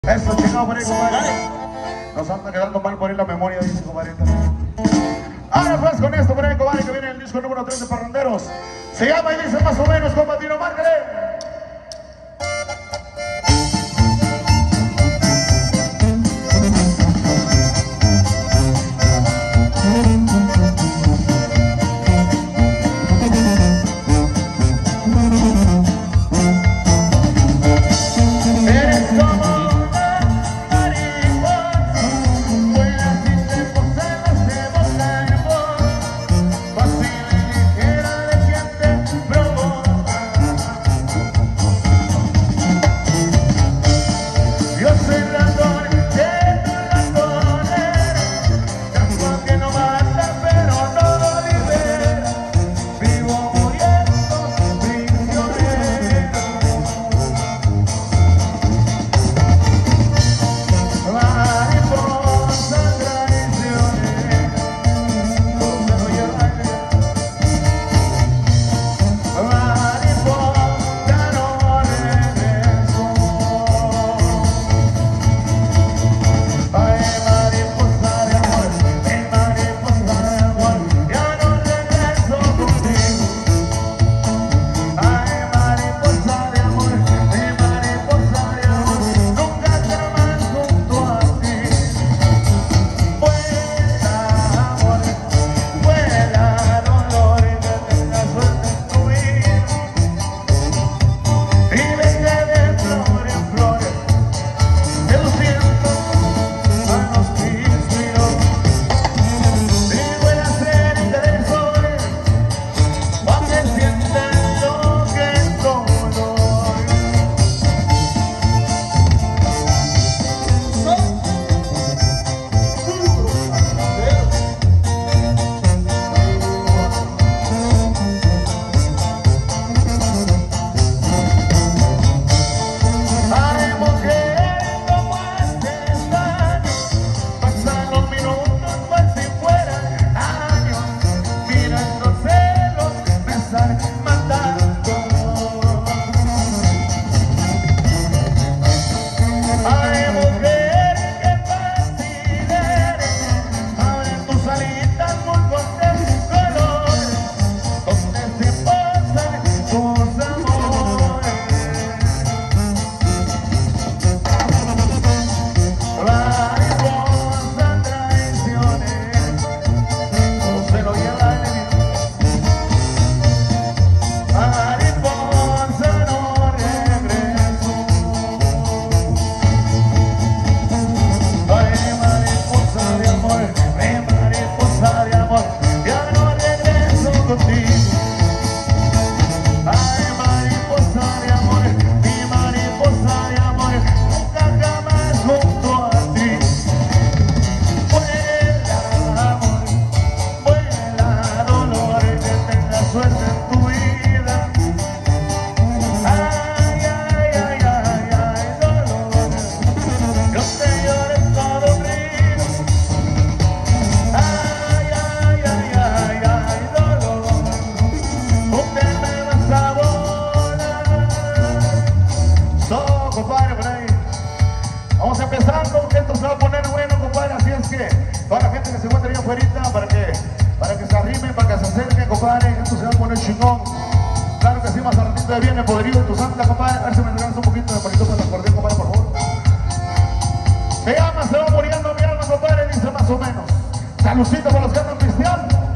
Eso, chingado por ahí, compadre. Nos anda quedando mal por ahí la memoria, dice, compadre. Ahora pues con esto por ahí, compadre, que viene el disco número 3 de Parranderos. Se llama y dice más o menos, compadre, márcale. Vamos empezando, que esto se va a poner bueno, compadre, así es que toda la gente que se encuentra ahí afuera para que se arrimen, para que se acerquen, compadre, esto se va a poner chingón. Claro que sí, más ratito viene Poderío de tu santa, compadre, a ver si me entregas un poquito de palito para el acordeón, compadre, por favor. Se llama, se va muriendo mi alma, compadre, dice más o menos. Saludcito para los que andan cristianos.